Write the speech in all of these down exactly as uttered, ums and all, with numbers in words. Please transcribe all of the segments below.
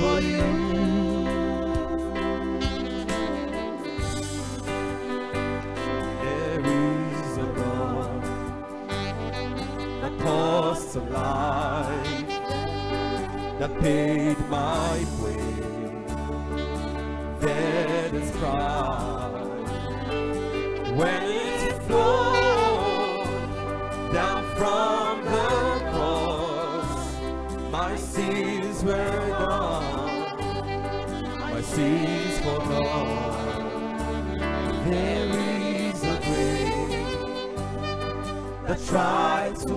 for you. There is a God that cost a life, that paid my way. Dead is Christ when it flowed down from the cross. My sins were gone, my sins forgone. There is a grave that tried to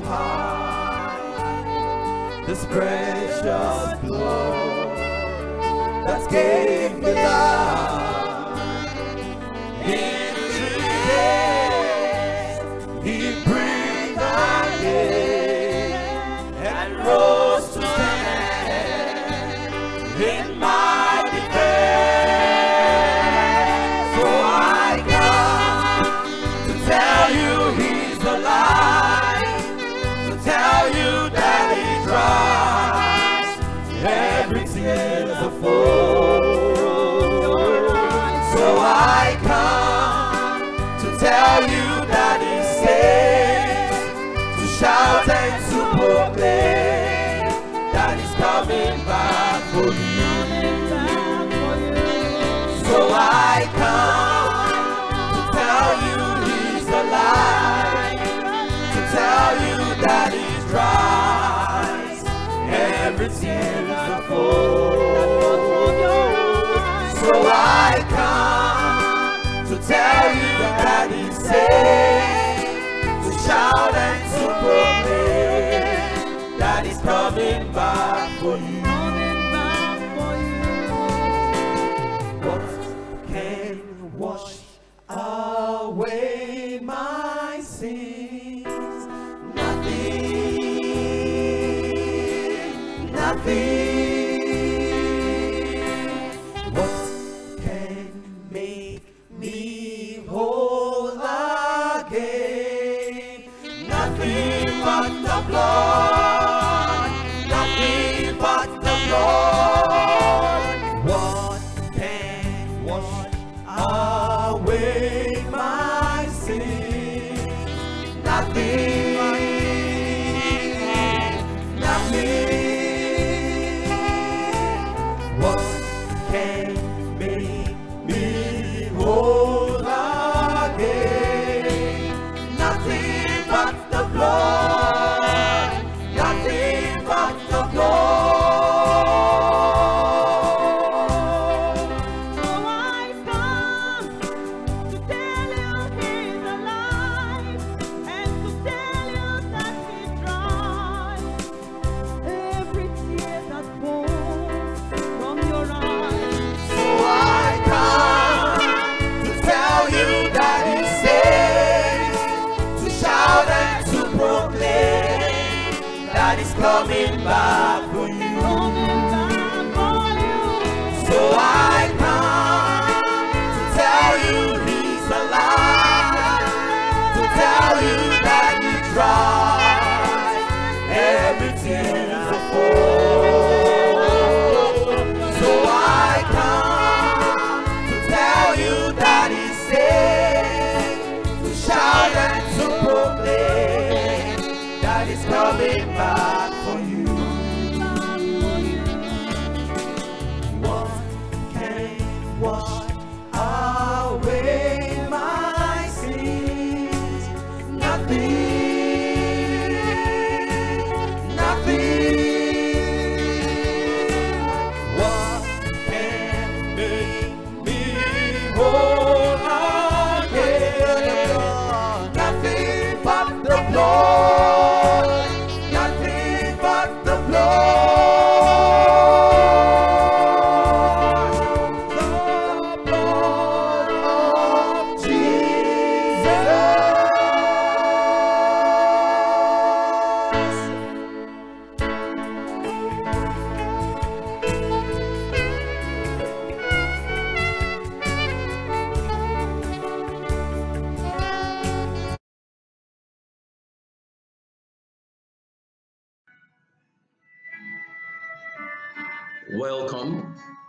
hide this precious blood that gave me life. In three days He breathed again and rose to stand in my defense. So I come to tell you He's alive, to tell you that He dries every tear of woe. So I come to tell you that He saves, to shout and to proclaim that He's coming back for you. So I come to tell you He's alive, to tell you that He dries every tear of woe. So I come to tell you that He saves, to shout and to proclaim that He's coming back for you. What can wash away my sins? Nothing, nothing. What can make me whole again? Nothing but the blood, nothing but the blood. What can wash away my sins? Nothing, nothing. What can make me whole again? Nothing but the blood, nothing but the blood. So I've come to tell you He's alive, and to tell you that He dries every tear that falls from your eyes. So I come to tell you that He saves, to shout and to proclaim that He's coming back for you. Coming back for you. So I come to tell you He's alive, to tell you that He dries every tear of woe. So I come to tell you that He saves, to shout and to proclaim that He's coming back for you. What can wash away my sins? Nothing, nothing. What can make me whole again? Nothing but the blood, nothing but the blood. welcome